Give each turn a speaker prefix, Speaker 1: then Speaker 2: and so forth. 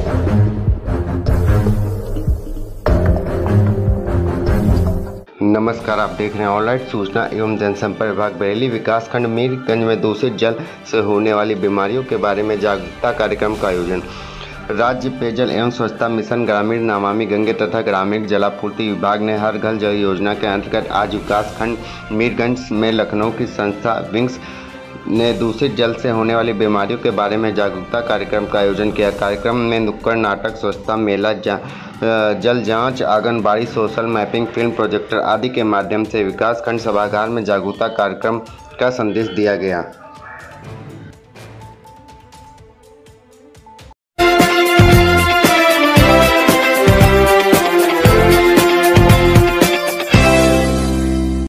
Speaker 1: नमस्कार, आप देख रहे हैं ऑनलाइन सूचना एवं जनसंपर्क विभाग बरेली। विकासखंड मीरगंज में दूषित जल से होने वाली बीमारियों के बारे में जागरूकता कार्यक्रम का आयोजन। राज्य पेयजल एवं स्वच्छता मिशन ग्रामीण, नमामि गंगे तथा ग्रामीण जलापूर्ति विभाग ने हर घर जल योजना के अंतर्गत आज विकासखंड मीरगंज में लखनऊ की संस्था विंग्स ने दूषित जल से होने वाली बीमारियों के बारे में जागरूकता कार्यक्रम का आयोजन किया। कार्यक्रम में नुक्कड़ नाटक, स्वच्छता मेला, जल जांच, anganwadi, social mapping, film projector आदि के माध्यम से विकासखंड सभागार में जागरूकता कार्यक्रम का संदेश दिया गया।